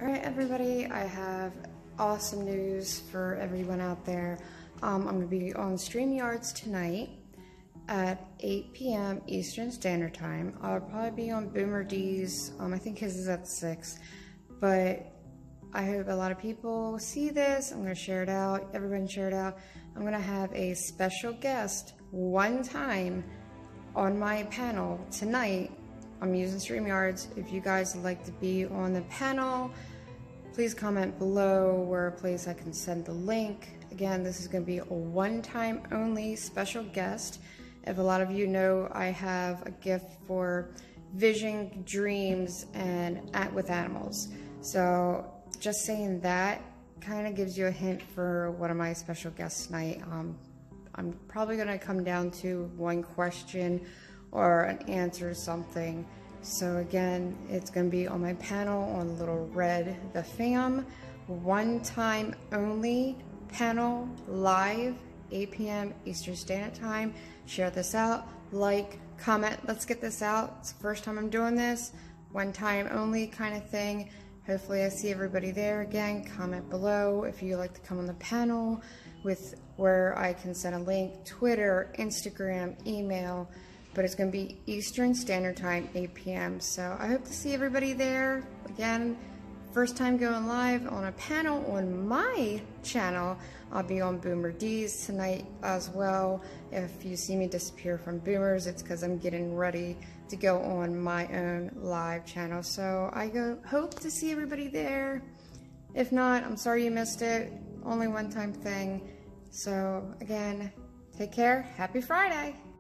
Alright everybody, I have awesome news for everyone out there. I'm going to be on StreamYards tonight at 8 p.m. Eastern Standard Time. I'll probably be on Boomer D's, I think his is at 6, but I hope a lot of people see this. I'm going to share it out, everyone share it out. I'm going to have a special guest one time on my panel tonight. I'm using StreamYards. If you guys would like to be on the panel, please comment below where a place I can send the link. Again, this is going to be a one-time only special guest. If a lot of you know, I have a gift for vision, dreams, and with animals. So just saying that kind of gives you a hint for one of my special guests tonight. I'm probably going to come down to one question or an answer to something. So again, it's going to be on my panel on Little Red the Fam. One time only panel, live, 8 p.m. Eastern Standard Time. Share this out, like, comment, let's get this out. It's the first time I'm doing this. One time only kind of thing. Hopefully I see everybody there again. Comment below if you'd like to come on the panel with where I can send a link, Twitter, Instagram, email. But it's going to be Eastern Standard Time, 8 p.m. So I hope to see everybody there. Again, first time going live on a panel on my channel. I'll be on Boomer D's tonight as well. If you see me disappear from Boomers, it's because I'm getting ready to go on my own live channel. So I hope to see everybody there. If not, I'm sorry you missed it. Only one time thing. So again, take care. Happy Friday.